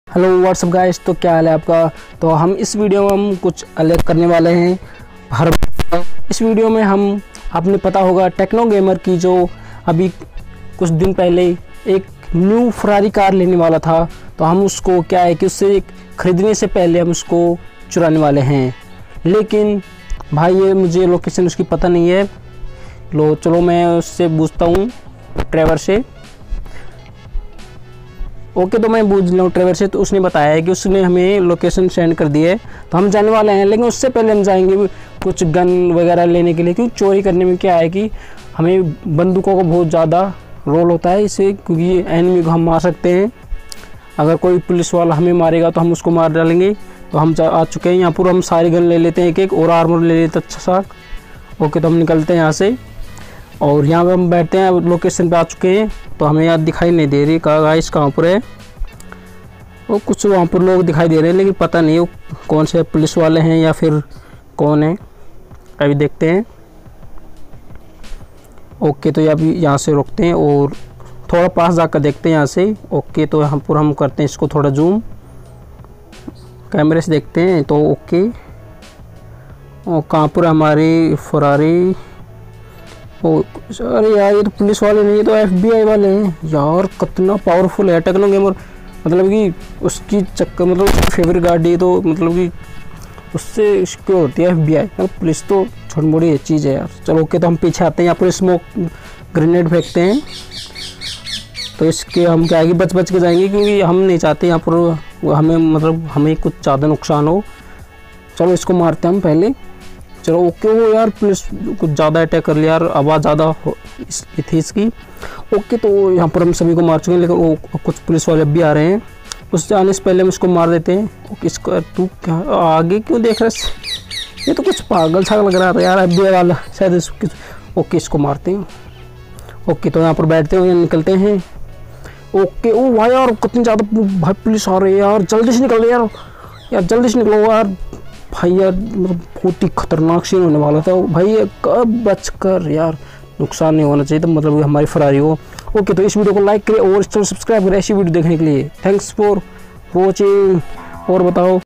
Hello what's up guys, तो क्या हाल है आपका। तो हम इस वीडियो में हम कुछ अलग करने वाले हैं। हर इस वीडियो में हम आपने पता होगा टेक्नो गेमर की जो अभी कुछ दिन पहले एक न्यू फरारी कार लेने वाला था, तो हम उसको क्या है कि उससे ख़रीदने से पहले हम उसको चुराने वाले हैं। लेकिन भाई ये मुझे लोकेशन उसकी पता नहीं है। चलो मैं उससे पूछता हूँ, ट्रेवर से। ओके, तो मैं पूछ लूँ ट्रेवर से। तो उसने बताया है कि उसने हमें लोकेशन सेंड कर दी है, तो हम जाने वाले हैं। लेकिन उससे पहले हम जाएंगे कुछ गन वगैरह लेने के लिए, क्योंकि चोरी करने में क्या है कि हमें बंदूकों का बहुत ज़्यादा रोल होता है इसे, क्योंकि एनिमी को हम मार सकते हैं। अगर कोई पुलिस वाला हमें मारेगा तो हम उसको मार डालेंगे। तो हम आ चुके हैं यहाँ पर। हम सारी गन ले लेते हैं एक एक, और आर्मर ले लेते अच्छा सा। ओके, तो हम निकलते हैं यहाँ से और यहाँ पे हम बैठते हैं। लोकेशन पे आ चुके हैं, तो हमें यार दिखाई नहीं दे रही गाइस कहाँ पर है। वो कुछ वहाँ पर लोग दिखाई दे रहे हैं, लेकिन पता नहीं वो कौन से पुलिस वाले हैं या फिर कौन है, अभी देखते हैं। ओके, तो अभी यहाँ से रुकते हैं और थोड़ा पास जाकर देखते हैं यहाँ से। ओके, तो यहाँ पर हम करते हैं इसको थोड़ा जूम, कैमरे से देखते हैं। तो ओके, और कहाँ पर हमारी फरारी। अरे यार, ये तो पुलिस वाले नहीं, ये तो FBI वाले हैं यार। कितना पावरफुल है टेक्नो गेमर, मतलब कि उसकी चक्कर, मतलब फेवरेट गाड़ी तो मतलब कि उससे सिक्योर होती है FBI। मतलब पुलिस तो छोटी मोटी चीज़ है यार। चलो ओके, तो हम पीछे आते हैं। यहाँ पर स्मोक ग्रेनेड फेंकते हैं, तो इसके हम क्या है बच के जाएंगे, क्योंकि हम नहीं चाहते यहाँ पर हमें मतलब हमें कुछ ज़्यादा नुकसान हो। चलो इसको मारते हैं हम पहले। चलो ओके, वो यार पुलिस कुछ ज़्यादा अटैक कर लिया यार, आवाज़ ज़्यादा थी इसकी। ओके, तो यहाँ पर हम सभी को मार चुके हैं, लेकिन वो कुछ पुलिस वाले भी आ रहे हैं। उससे आने से पहले हम इसको मार देते हैं। ओके, इसका तू क्या आगे क्यों देख रहा है, ये तो कुछ पागल सा लग रहा था यार, FBI वाला शायद इसको। ओके, इसको मारते हैं। ओके, तो यहाँ पर बैठते हैं, निकलते हैं। ओके, ओ भाई यार कितनी ज़्यादा भाई पुलिस आ रही है यार, जल्दी से निकल यार जल्दी से निकलो यार भाई। यार मतलब बहुत ही खतरनाक सीन होने वाला था भाई, कब बचकर यार, नुकसान नहीं होना चाहिए, तो मतलब हमारी फरारी हो। ओके, तो इस वीडियो को लाइक करें और इस चैनल सब्सक्राइब करें ऐसी वीडियो देखने के लिए। Thanks for watching. और बताओ।